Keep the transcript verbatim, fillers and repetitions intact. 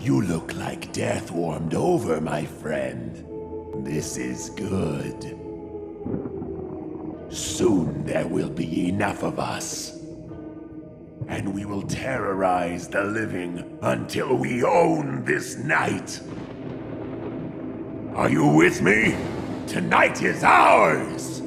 You look like death warmed over, my friend. This is good. Soon there will be enough of us. And we will terrorize the living until we own this night. Are you with me? Tonight is ours!